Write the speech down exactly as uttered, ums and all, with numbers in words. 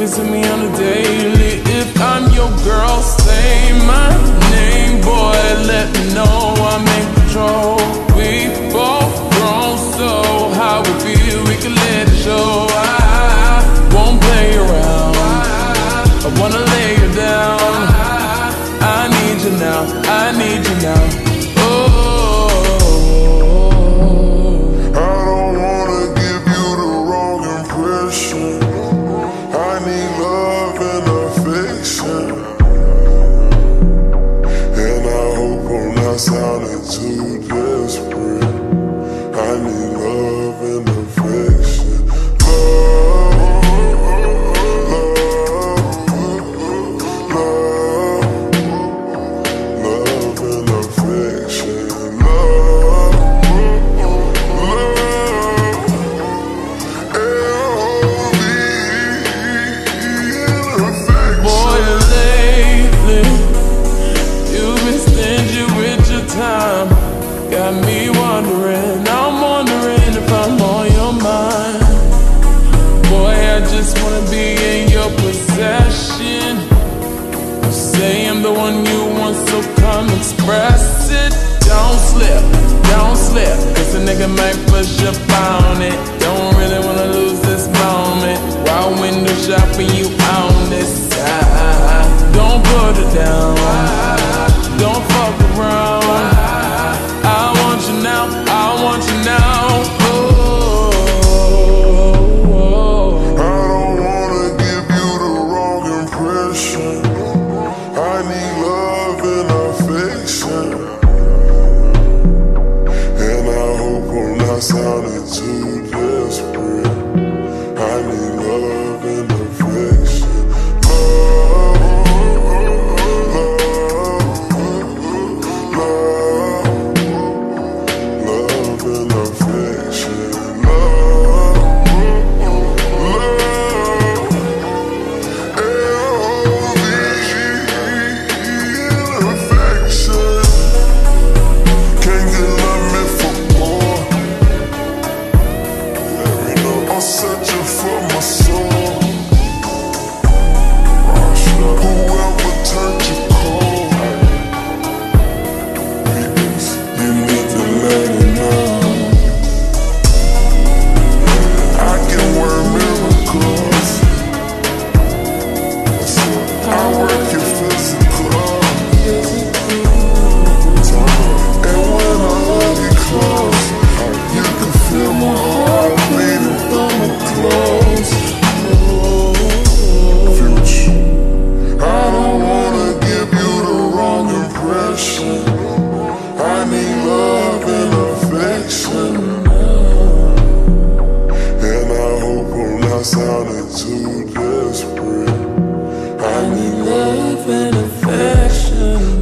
visit me on a daily. If I'm your girl, say my name, boy. Let me know I'm in control. We both grown, so how we feel, we can let it show. I won't play around. I wanna lay you down. I need you now. I need you now. Sounding too desperate. I need love and affection. Love, love, love, love and affection. Love, love, L O V E and affection. Boy, lately you've been stingy with your time. Got me wondering, I'm wondering if I'm on your mind. Boy, I just wanna be in your possession. You say I'm the one you want, so come express it. Don't slip, don't slip, cause a nigga might push up on it. Don't really wanna lose this moment. While window shopping, you on this side. Don't put it down, don't fuck around. I want you now, I want you now. Oh, oh, oh. I don't wanna give you the wrong impression. I need love and affection. And I hope I'm not sounding too desperate. I need love and affection. Searching for my soul. Whoever turned you cold, you need to let it know. I can work miracles. I work your physical. And when I hold you close, you can feel my heart beating through my clothes. Future, I don't wanna give you the wrong impression. I need love and affection. And I hope I'm not sounding too desperate. I need love and affection.